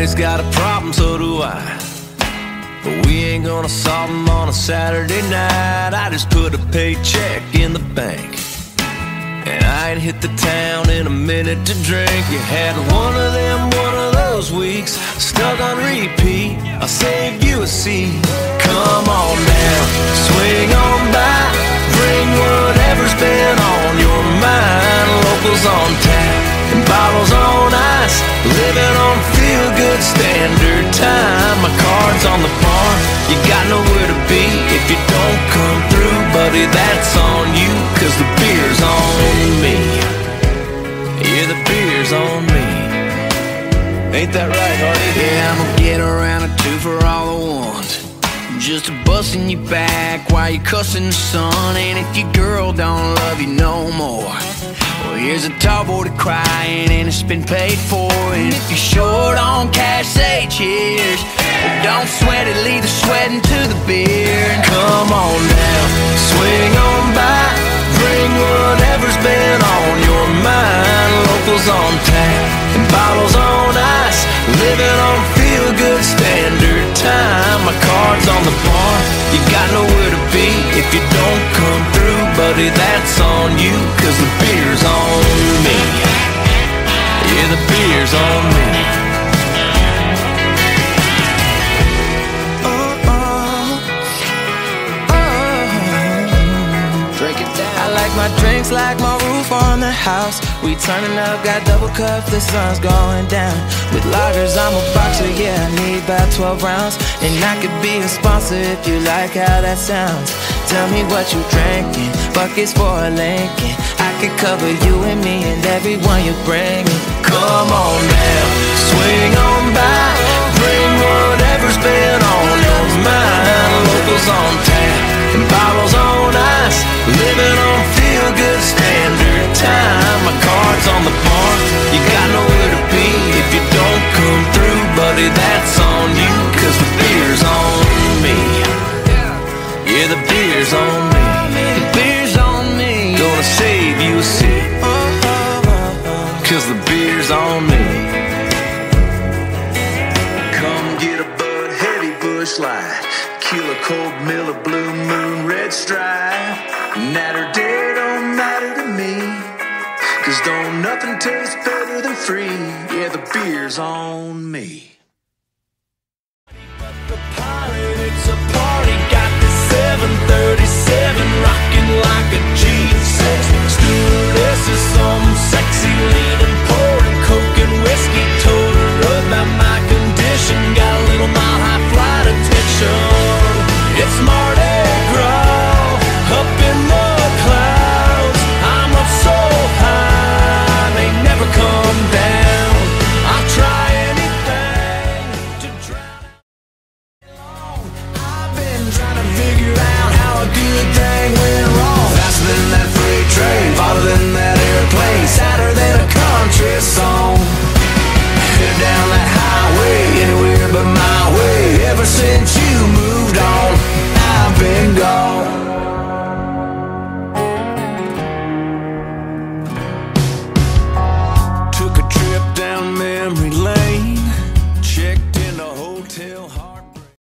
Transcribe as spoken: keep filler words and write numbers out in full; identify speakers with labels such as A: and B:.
A: Everybody's got a problem, so do I. But we ain't gonna solve them on a Saturday night. I just put a paycheck in the bank, and I ain't hit the town in a minute to drink. You had one of them, one of those weeks, stuck on repeat. I'll save you a seat. Come on now, swing on by, bring whatever's been on your mind. Locals on tap and bottles on ice, living on feel-good standard time. My card's on the bar, you got nowhere to be if you don't come through, buddy, that's on you, cause the beer's on me. Yeah, the beer's on me. Ain't that right, Hardy? Yeah, I'ma get around a two for all the ones, just a bustin' you back while you cussin' the sun. And if your girl don't love you no more, well, here's a tall boy to crying and it's been paid for. And if you're short on cash, say cheers. But don't sweat it, leave the sweatin' to the beer. Come on now, swing on by, bring whatever's been on your mind. Locals on tap and bottles on ice, living on feel-good standard time. My card's on the bar, you got nowhere to be if you don't come through, buddy, that's on you, cause the beer's on me. Yeah, the beer's on me. Oh, oh, oh. Drink it down. I like my drinks like my roof on the house. We turning up, got double cups, the sun's going down. With lagers, I'm a boxer, yeah, I need about twelve rounds. And I could be a sponsor if you like how that sounds. Tell me what you drinking, buckets for a Lincoln. I could cover you and me and everyone you bring. Come on now, swing on by, bring whatever's been on your mind. Locals on tap and bottles on ice, living on feel-good standard time. My card's on the bar, you got nowhere to be if you don't come through, buddy, that's on you, cause the beer's on me. Yeah, the beer's on me. The beer's on me. Gonna save you a seat, cause the beer's on me. Come get a Bud Heavy Bush Light, Kilo Cold Miller Blue Moon Red Stripe. Natter day don't matter to me, cause don't nothing taste better than free. Yeah, the beer's on me. But the pilot, it's a party, got the seven thirty-seven rocking like a G six. Stewardess is some sexy leaning, pouring coke and whiskey. Told her about my condition, got a little mile high flight attention. It's Mardi Gras up in the clouds. I'm up so high, they never come down. I'll try anything to drown it. I've been trying to figure out how a good thing went wrong. Faster than that freight train, farther than that airplane, sadder than a country song. Head down that highway, anywhere but my way. Ever since you moved